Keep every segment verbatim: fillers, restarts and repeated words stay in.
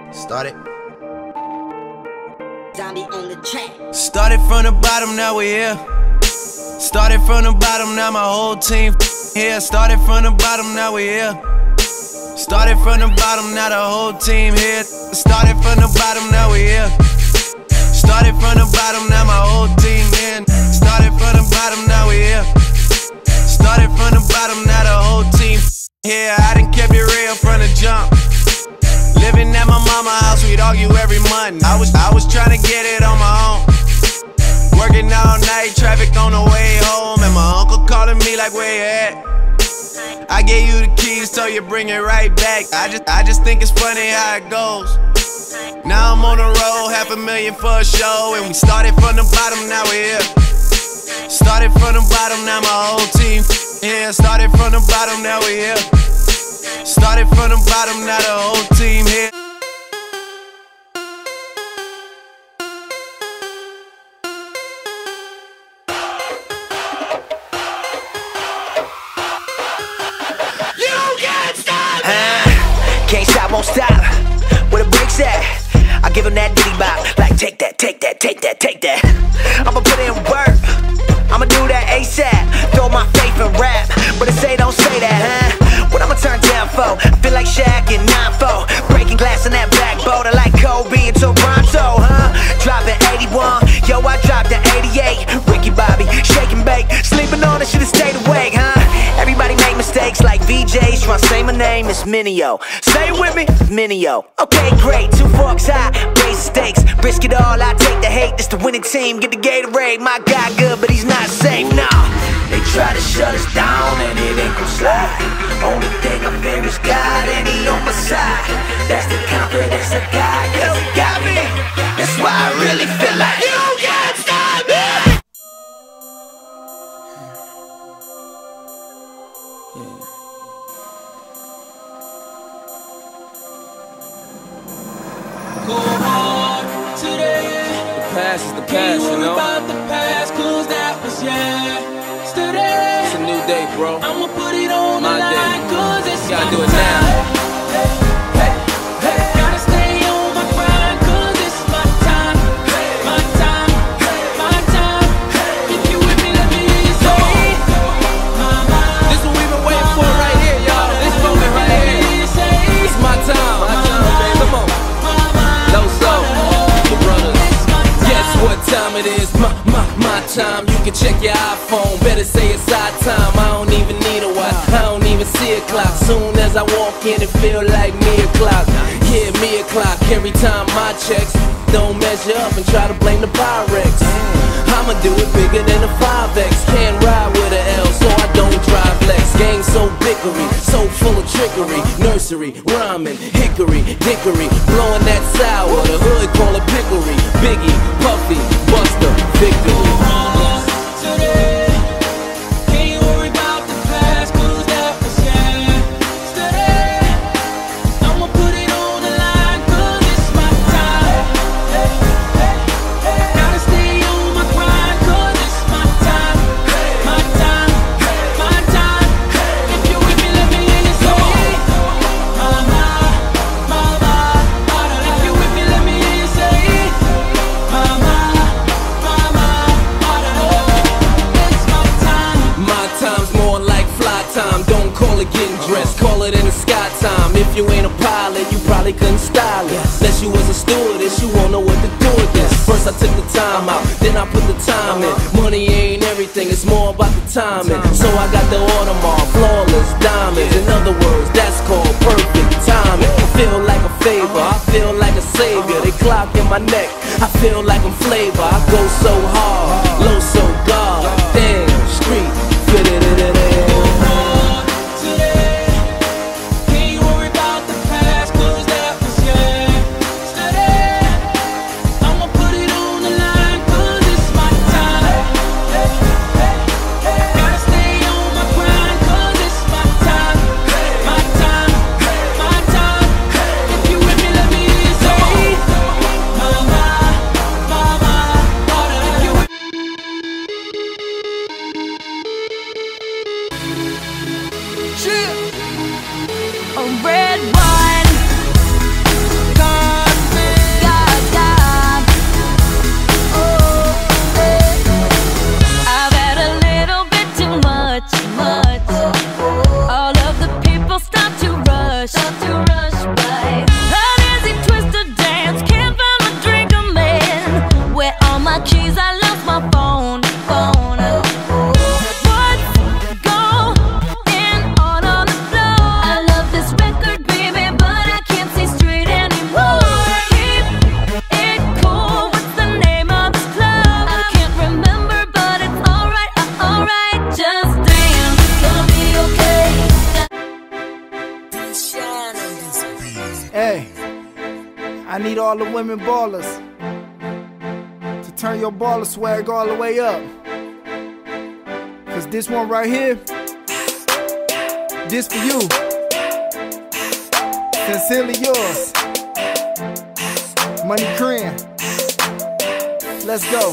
Started. Zombie on the track. Started from the bottom, now we here. Started from the bottom, now my whole team here. Started from the bottom, now we here. Started from the bottom, now the whole team here. Started from the bottom, now we here. Started from the bottom, now my whole team in. Started from the bottom, now we here. Started from the bottom, now the whole team here. I done kept it real from the jump. Living at my mama's house, we'd argue every month. I was, I was trying to get it on my own. Working all night, traffic on the way home, and my uncle calling me like, where you at? I gave you the keys, so you bring it right back. I just, I just think it's funny how it goes. Now I'm on the road, half a million for a show, and we started from the bottom, now we're here. Started from the bottom, now my whole team here. Started from the bottom, now we're here. Started from the bottom, now the whole team here. Can't stop, won't stop. Where the brakes at? I give him that diddy bop. Like take that, take that, take that, take that. I'ma put in work. I'ma do that ASAP. Throw my faith in rap, but they say don't say that, huh? What I'ma turn down for? I feel like Shaq in nine four. Breaking glass in that backboard. I like Kobe in Toronto, huh? Dropping eighty-one, yo I dropped the eighty-eight. Ricky Bobby, shake and bake. Sleeping on it, should've stayed awake, huh? Everybody make mistakes like V Js. Tryna say my name, it's Minio. Say it with me, Minio. Okay, great, two forks high, raise the stakes. Risk it all, I take the hate. This the winning team, get the Gatorade. My guy good, but he's not safe, nah. They try to shut us down and it ain't gon' slide. Only thing I fear is God and he on my side. That's the confidence I got, cause he got me. That's why I really feel like you can't stop me. Go hard today. The past is the past, you know. About the past, cause that was yesterday. It's a new day, bro. I'ma put it on My the day. line, cause it's You gotta my do it time. now. Hey, hey, gotta stay on my grind, cause it's my time. My time, my time. If you with me, let me hear you say, my mind. This what we've been waiting for right here, y'all. This moment right here. It's my time. My time, baby. Come on. Low soul, the brothers. Guess what time it is? My, my, my time. You can check your iPhone. Better say it's our time. I don't even need a watch. I don't even see a clock. Soon as I walk in, it feel like me o'clock. Yeah, me o'clock. Every time my checks don't measure up and try to blame the Pyrex. I'ma do it bigger than a five X. Can't ride with an L, so I don't drive Lex. Gang so bickery, so full of trickery. Nursery, rhyming, hickory, dickory. Blowing that sour, the hood call it pickery. Biggie, Puffy, Buster, Victory. Today, can't worry about the past, cause that was yesterday. I'ma put it on the line, cause it's my time. Hey, hey, hey. Gotta stay on my grind, cause it's my time. My time, my time. If you with me, let me hear you say, my mind, my mind. If you with me, let me hear you say, my mind, my mind. It's my time. My time's more like fly time. Don't call it getting dressed, call it in the sky time. If you ain't a pilot, you probably couldn't style it. Unless you was a stewardess, you won't know what to do with this. First I took the time out, then I put the time in. Money ain't everything, it's more about the timing. So I got the Audemars, flawless diamonds. In other words, that's called perfect timing. I feel like a favor, I feel like a savior. They clock in my neck, I feel like I'm flavor. I go so hard, low so God. Damn, street, fit it in it. Today, can't worry about the past, cause that was yesterday. I'ma put it on the line, cause it's my time. Hey, hey, hey. Gotta stay on my grind, cause it's my time. My time, my time. If you with me, let me hear you say, my mind, my mind. If you with A red wine, gone. need all the women ballers to turn your baller swag all the way up. Cause this one right here, this for you. Sincerely yours, Money Cran. Let's go.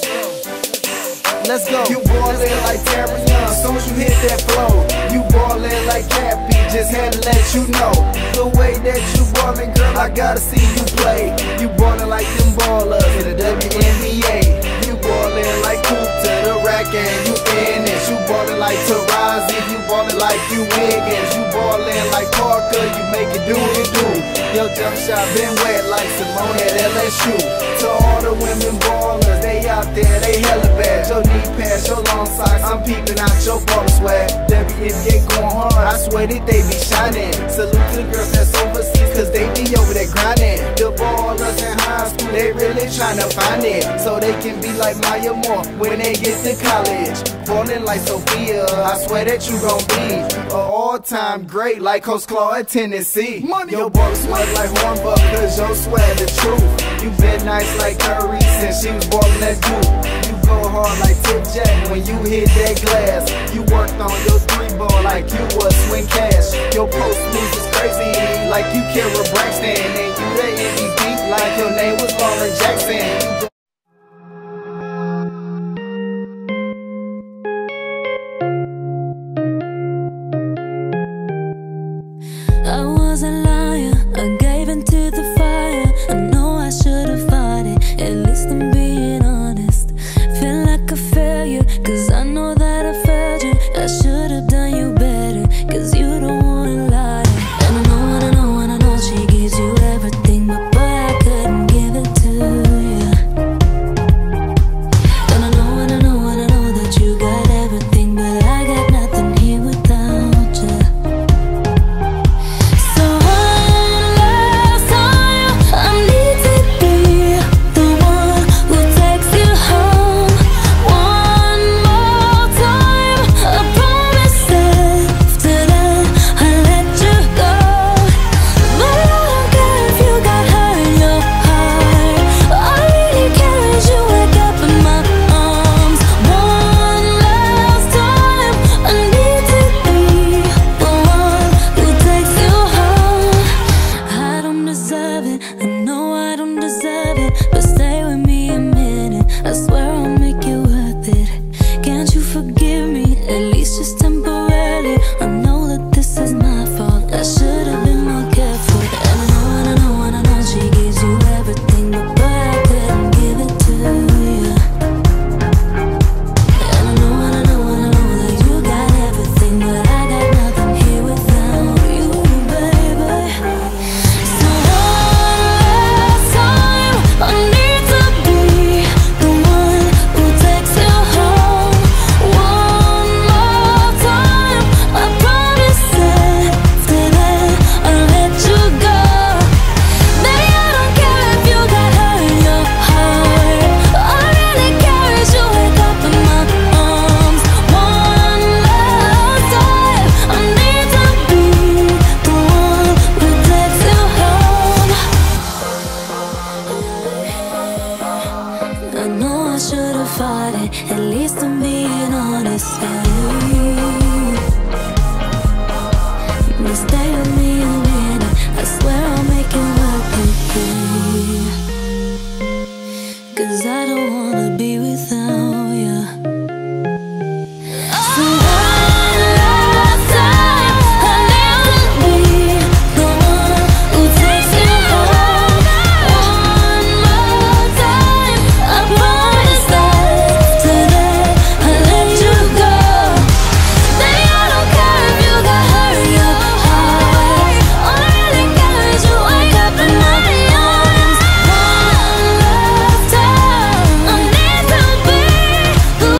Let's go. You ballin' like Terry Young, soon as you hit that flow. You ballin' like Cappy, just had to let you know. The way that you ballin', girl, I gotta see you play. You ballin' like them ballers in the W N B A. You ballin' like Coop to the rack and you in it. You ballin' like Tarazi, you ballin' like you Wiggins. You ballin' like Parker, you make it do it do. Your jump shot been wet like Simone at L S U. To all the women ballers, they out there, they hella bad. Your knee pads, your long socks, I'm peeping out your ball swag. W N B A going hard, I swear that they be shining. Salute to the girls that's overseas, cause they be over there grinding. The ballers in high school, they really tryna find it, so they can be like Maya Moore when they get to college. Ballin' like Sophia, I swear that you gon' be a all-time great like Coach Claw at Tennessee. Money. Your ball swag like Hornbuck, cause your swag the truth. You been nice like Curry since she was ballin' that dude. You go hard like Tip Jack when you hit that glass. You worked on your three ball like you was Swing Cash. Your post moves is crazy like you Kara Braxton, and you the M V P like your name was Lauren Jackson.